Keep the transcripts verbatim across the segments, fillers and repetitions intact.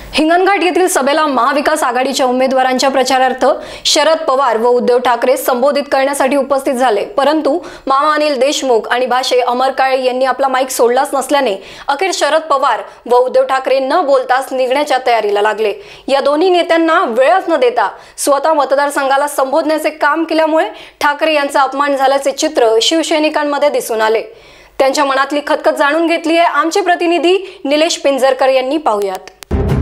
हिंगणघाट येथील सभेला महाविकास आघाडीच्या उमेदवारांच्या प्रचारार्थ शरद पवार व उद्धव ठाकरे संबोधित करण्यासाठी उपस्थित झाले, परंतु मामा अनिल देशमुख आणि भाषे अमर काळे यांनी आपला माईक सोडलाच नसल्याने अखेर शरद पवार व उद्धव ठाकरे न बोलताच निघण्याच्या तयारीला लागले। या दोन्ही नेत्यांना वेळच न देता स्वतः मतदारसंघाला संबोधण्याचे काम केल्यामुळे ठाकरे यांचा अपमान झाल्याचे चित्र शिवसैनिकांमध्ये दिसून आले। त्यांच्या मनातली खतखत जाणून घेतली आहे आमचे प्रतिनिधी निलेश पिंजरकर यांनी। पाहूयात।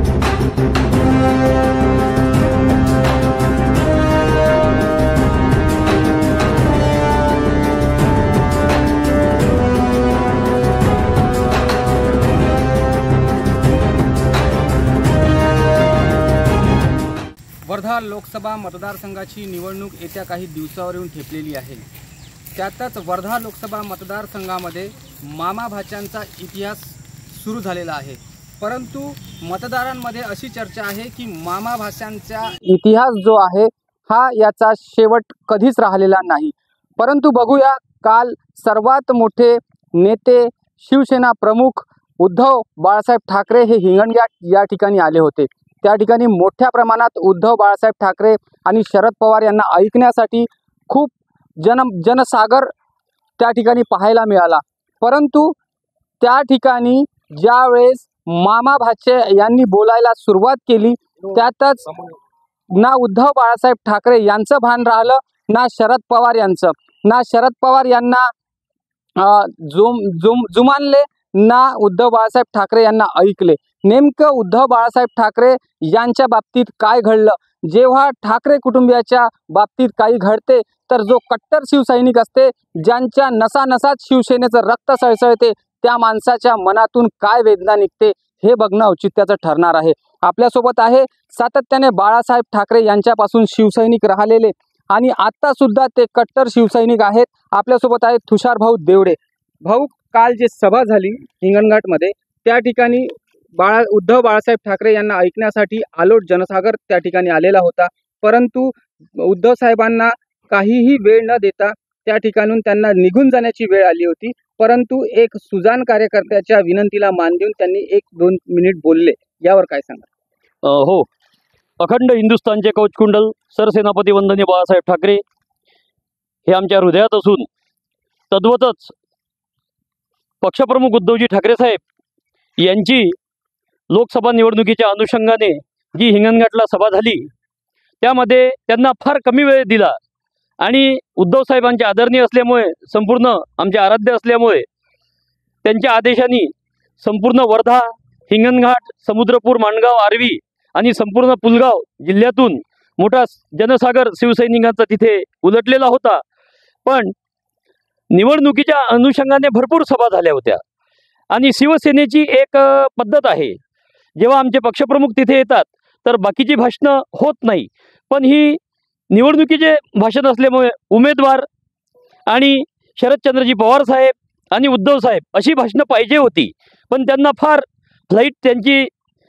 वर्धा लोकसभा मतदारसंघाची निवडणूक येत्या काही दिवसावर येऊन ठेपलेली आहे। त्यातच वर्धा लोकसभा मतदारसंघामध्ये मामा भाच्यांचा इतिहास सुरू झालेला आहे, परंतु मतदारांमध्ये अशी चर्चा आहे की मामा भाच्यांचा इतिहास जो आहे हा याचा शेवट कधीच राहिलेला नाही। परंतु बघूया, काल सर्वात मोठे नेते शिवसेना प्रमुख उद्धव बाळासाहेब ठाकरे हे हिंगणघाट या ठिकाणी आले होते। त्या ठिकाणी मोठ्या प्रमाणात उद्धव बाळासाहेब ठाकरे आणि शरद पवार यांना ऐकण्यासाठी खूप जन जनसागर त्या ठिकाणी पाहायला मिळाला। परंतु त्या ठिकाणी ज्यावेळेस मामा भाचे यांनी बोलायला सुरुवात केली, त्यातच ना उद्धव बाळासाहेब ठाकरे यांचं भान राहिलं, ना शरद पवार यांचं ना शरद पवार यांना जुम जुम जुमानले ना उद्धव बाळासाहेब ठाकरे यांना ऐकले। नेमकं उद्धव बाळासाहेब ठाकरे यांच्या बाबतीत काय घडलं? जेव्हा ठाकरे कुटुंबियाच्या बाबतीत काही घडते तर जो कट्टर शिवसैनिक असते, ज्यांच्या नसानसात शिवसेनेचं रक्त सळसळते, त्या माणसाच्या मनातून काय वेदना निघते हे बघणं औचित्याचं ठरणार आहे। आपल्यासोबत आहे सातत्याने बाळासाहेब ठाकरे यांच्यापासून शिवसैनिक राहिलेले आणि आता सुद्धा ते कट्टर शिवसैनिक आहेत। आपल्यासोबत आहेत तुषार भाऊ देवडे। भाऊ, काल जे सभा झाली हिंगणघाटमध्ये त्या ठिकाणी बाळा उद्धव बाळासाहेब ठाकरे यांना ऐकण्यासाठी आलोट जनसागर त्या ठिकाणी आलेला होता, परंतु उद्धव साहेबांना काहीही वेळ न देता त्या ठिकाणून त्यांना निघून जाण्याची वेळ आली होती। परंतु एक सुजाण कार्यकर्त्याच्या विनंतीला मान देऊन त्यांनी एक दोन मिनिट बोलले, यावर काय सांगा? हो, अखंड हिंदुस्थानचे कवचकुंडल सरसेनापती वंदनीय बाळासाहेब ठाकरे हे आमच्या हृदयात असून, तद्वतच पक्षप्रमुख उद्धवजी ठाकरे साहेब यांची लोकसभा निवडणुकीच्या अनुषंगाने जी हिंगणघाटला सभा झाली त्यामध्ये त्यांना फार कमी वेळ दिला आणि उद्धव साहेबांचे आदरणीय असल्यामुळे, संपूर्ण आमचे आराध्य असल्यामुळे त्यांच्या आदेशाने संपूर्ण वर्धा, हिंगणघाट, समुद्रपूर, माणगाव, आर्वी आणि संपूर्ण पुलगाव जिल्ह्यातून मोठा जनसागर शिवसैनिकांचा तिथे उलटलेला होता। पण निवडणुकीच्या अनुषंगाने भरपूर सभा झाल्या होत्या आणि शिवसेनेची एक पद्धत आहे, जेव्हा आमचे पक्षप्रमुख तिथे येतात तर बाकीची भाषणं होत नाही, पण ही निवडणुकीचे भाषण असल्यामुळे उमेदवार आणि शरदचंद्रजी पवार साहेब आणि उद्धव साहेब अशी भाषणं पाहिजे होती, पण त्यांना फार फ्लाईट त्यांची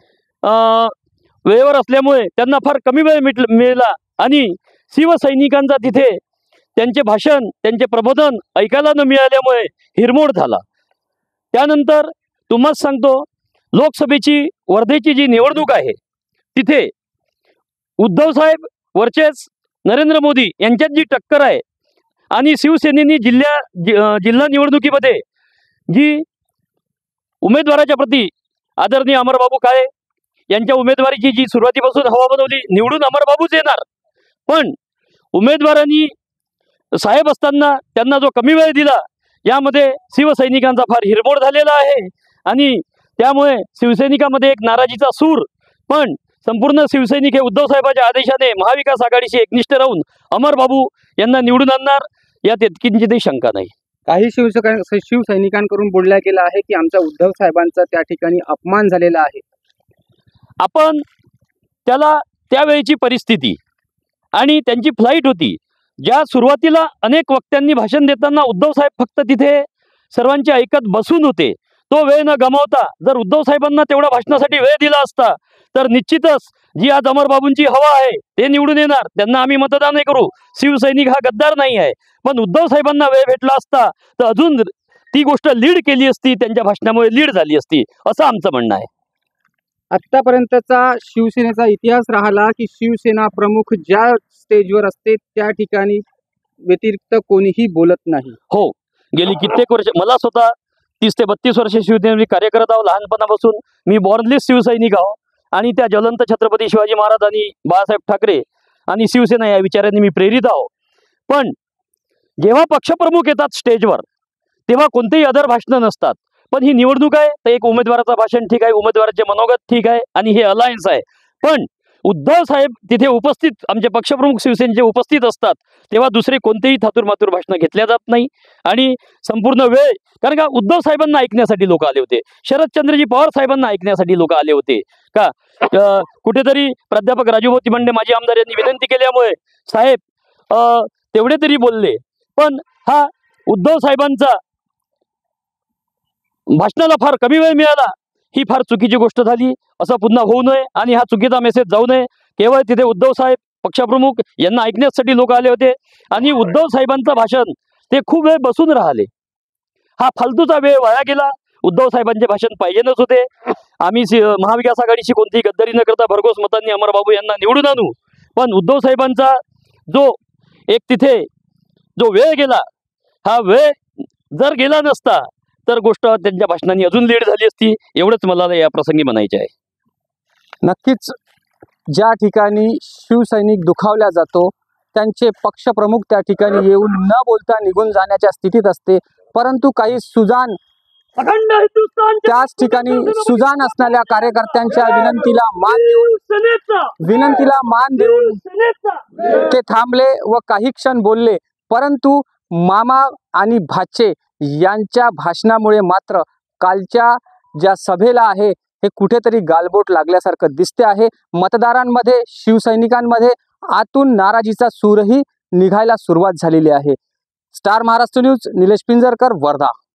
वेळेवर असल्यामुळे त्यांना फार कमी वेळ मिट मिळाला आणि शिवसैनिकांचा तिथे त्यांचे भाषण, त्यांचे प्रबोधन ऐकायला न मिळाल्यामुळे हिरमोड झाला। त्यानंतर तुम्हाच सांगतो, लोकसभेची वर्धेची जी निवडणूक आहे तिथे उद्धव साहेब वर्सेस नरेंद्र मोदी यांच्यात जी टक्कर आहे आणि शिवसेनेने जिल्ह्या जिल्हा निवडणुकीमध्ये जी उमेदवाराच्या प्रती आदरणीय अमरबाबू काळे यांच्या उमेदवारीची जी सुरुवातीपासून हवा बनवली, निवडून अमरबाबूच येणार, पण उमेदवारांनी साहेब असताना त्यांना जो कमी वेळ दिला यामध्ये शिवसैनिकांचा फार हिरमोड झालेला आहे आणि त्यामुळे शिवसैनिकांमध्ये एक नाराजीचा सूर, पण संपूर्ण शिवसैनिक हे उद्धव साहेबांच्या आदेशाने महाविकास आघाडीशी एकनिष्ठ राहून अमरबाबू यांना निवडून आणणार यात किंचितही शंका नाही। काही शिवसै शिवसैनिकांकडून बोलल्या गेला आहे की आमचा उद्धव साहेबांचा त्या ठिकाणी अपमान झालेला आहे। आपण त्याला त्यावेळीची परिस्थिती आणि त्यांची फ्लाईट होती, ज्या सुरुवातीला अनेक वक्त्यांनी भाषण देताना उद्धव साहेब फक्त तिथे सर्वांचे ऐकत बसून होते, तो वेळ न गमावता जर उद्धव साहेबांना तेवढा भाषणासाठी वेळ दिला असता तर निश्चितच जी आज अमरबाबूंची हवा आहे ते निवडून येणार, त्यांना आम्ही मतदान करू। शिवसैनिक हा गद्दार नाही आहे, पण उद्धव साहेबांना वेळ भेटला असता तर अजून ती गोष्ट लीड केली असती, त्यांच्या भाषणामुळे लीड झाली असती असं आमचं म्हणणं आहे। आत्तापर्यंतचा शिवसेनेचा इतिहास राहिला की शिवसेना प्रमुख ज्या स्टेजवर असते त्या ठिकाणी व्यतिरिक्त कोणीही बोलत नाही. हो, गेली कित्येक वर्ष मला स्वतः तीस ते बत्तीस वर्ष शिवसेनेमध्ये कार्य करत आहो. लहानपणापासून मी बॉर्नलेस शिवसैनिक आहो आणि त्या ज्वलंत छत्रपती शिवाजी महाराज आणि बाळासाहेब ठाकरे आणि शिवसेना या विचारांनी मी प्रेरित आहो. पण जेव्हा पक्षप्रमुख येतात स्टेजवर तेव्हा कोणतेही अदर भाषणं नसतात. पण ही निवडणूक आहे तर एक उमेदवाराचं भाषण ठीक आहे, उमेदवाराचे मनोगत ठीक आहे आणि हे अलायन्स आहे. पण उद्धव साहेब तिथे उपस्थित, आमचे पक्षप्रमुख शिवसेनेचे उपस्थित असतात तेव्हा दुसरे कोणतेही थातूरमातूर भाषणं घेतल्या जात नाही. आणि संपूर्ण वेळ, कारण का उद्धव साहेबांना ऐकण्यासाठी लोक आले होते, शरदचंद्रजी पवार साहेबांना ऐकण्यासाठी लोक आले होते का. कुठेतरी प्राध्यापक राजूभाऊ तिमंडे माजी आमदार यांनी विनंती केल्यामुळे साहेब तेवढे तरी बोलले. पण हा उद्धव साहेबांचा भाषणाला फार कमी वेळ मिळाला, ही फार चुकीची गोष्ट झाली. असं पुन्हा होऊ नये आणि हा चुकीचा मेसेज जाऊ नये. केवळ तिथे उद्धव साहेब पक्षप्रमुख यांना ऐकण्यासाठी लोक आले होते आणि उद्धव साहेबांचं भाषण ते खूप वेळ बसून राहिले. हा फालतूचा वेळ वाया गेला. उद्धव साहेबांचे भाषण पाहिजेनच होते. आम्ही महाविकास आघाडीची कोणतीही गद्दारी न करता भरघोस मतांनी अमरबाबू यांना निवडून आणू. पण उद्धव साहेबांचा जो एक तिथे जो वेळ गेला, हा वेळ जर गेला नसता तर गोष्ट त्यांच्या भाषणांनी अजून लीड झाली असती. एवढंच मला या प्रसंगी म्हणायचे आहे. नक्कीच ज्या ठिकाणी शिवसैनिक दुखावला जातो त्यांचे पक्षप्रमुख त्या ठिकाणी येऊन न बोलता निघून जाण्याच्या स्थितीत असते. परंतु काही सुजान त्याच ठिकाणी सुजान असणाऱ्या कार्यकर्त्यांच्या विनंतीला मान देऊन विनंतीला मान देऊन ते थांबले व काही क्षण बोलले. परंतु मामा आणि भाचे यांच्या भाषणामुळे मात्र कालच्या ज्या सभेला आहे हे कुठेतरी गालबोट लागल्यासारखं दिसते आहे. मतदारांमध्ये, शिवसैनिकांमध्ये आतून नाराजीचा सूरही निघायला सुरुवात झालेली आहे. Star Maharashtra news, Nilesh Pinjarkar, Wardha.